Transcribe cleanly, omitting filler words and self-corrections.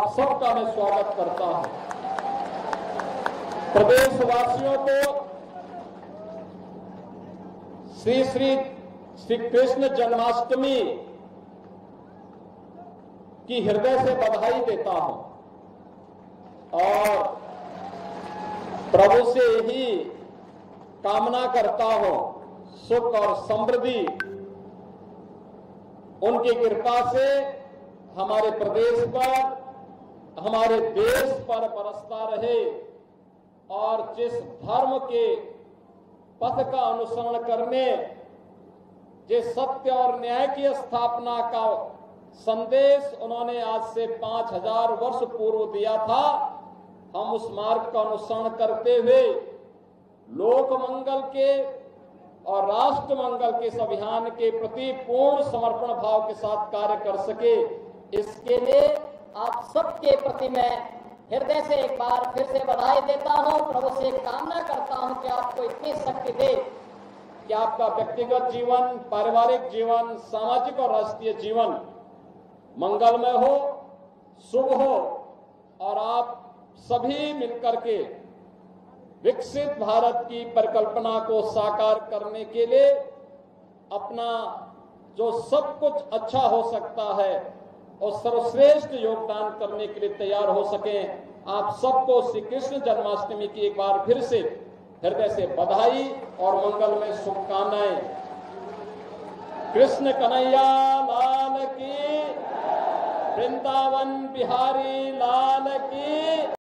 आप सबका मैं स्वागत करता हूं। प्रदेशवासियों को श्री कृष्ण जन्माष्टमी की हृदय से बधाई देता हूं और प्रभु से यही कामना करता हूं, सुख और समृद्धि उनकी कृपा से हमारे प्रदेश पर, हमारे देश पर बरसता रहे और जिस धर्म के पथ का अनुसरण करने, जिस सत्य और न्याय की स्थापना का संदेश उन्होंने आज से 5000 वर्ष पूर्व दिया था, हम उस मार्ग का अनुसरण करते हुए लोक मंगल के और राष्ट्र मंगल के इस अभियान के प्रति पूर्ण समर्पण भाव के साथ कार्य कर सके, इसके लिए आप सबके प्रति मैं हृदय से एक बार फिर से बधाई देता हूं। प्रभु से कामना करता हूं कि आपको इतनी शक्ति दे कि आपका व्यक्तिगत जीवन, पारिवारिक जीवन, सामाजिक और राष्ट्रीय जीवन मंगलमय हो, शुभ हो और आप सभी मिलकर के विकसित भारत की परिकल्पना को साकार करने के लिए अपना जो सब कुछ अच्छा हो सकता है और सर्वश्रेष्ठ योगदान करने के लिए तैयार हो सके। आप सबको श्री कृष्ण जन्माष्टमी की एक बार फिर से हृदय से बधाई और मंगलमय शुभकामनाएं। कृष्ण कन्हैया लाल की, वृंदावन बिहारी लाल की।